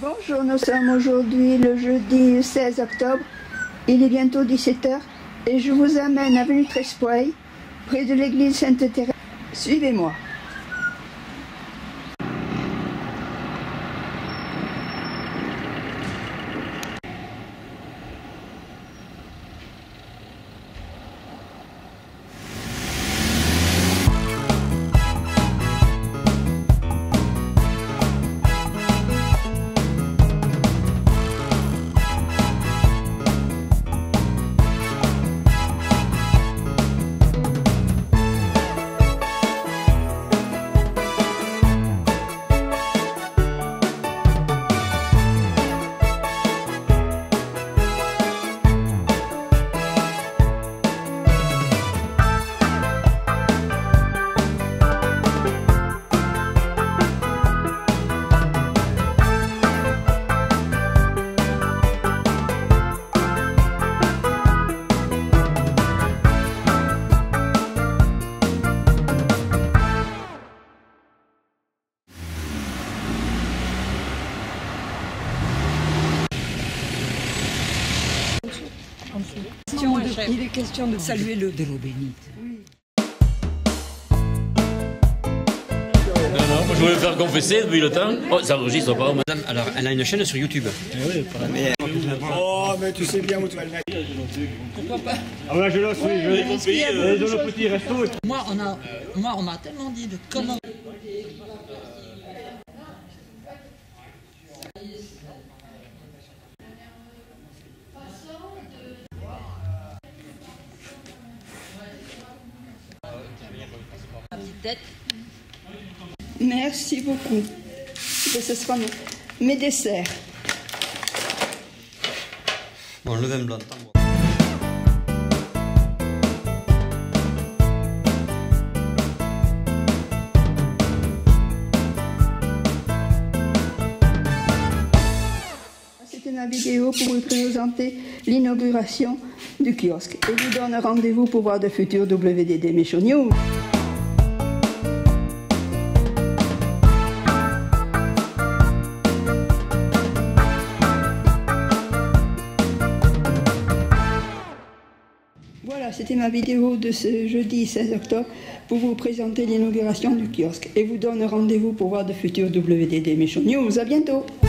Bonjour, nous sommes aujourd'hui le jeudi 16 octobre. Il est bientôt 17h et je vous amène à avenue Trespoy, près de l'église Sainte-Thérèse. Suivez-moi. Il est question de saluer de l'eau bénite. Non, moi je voulais me faire confesser depuis le temps. Oh, ça enregistre pas. Madame, alors, elle a une chaîne sur YouTube. Oh, mais tu sais bien où tu vas le mettre. Pourquoi pas? Ah ouais, je l'ose, oui. Je l'ai dans le petit resto. Moi, on m'a tellement dit de comment... Merci beaucoup. Ce sera mes desserts. Bon, le vin blanc. C'était ma vidéo pour vous présenter l'inauguration du kiosque. Et je vous donne rendez-vous pour voir de futurs WDD Mécho News. Voilà, c'était ma vidéo de ce jeudi 16 octobre pour vous présenter l'inauguration du kiosque. Et vous donne rendez-vous pour voir de futurs WDD Mécho News. À bientôt!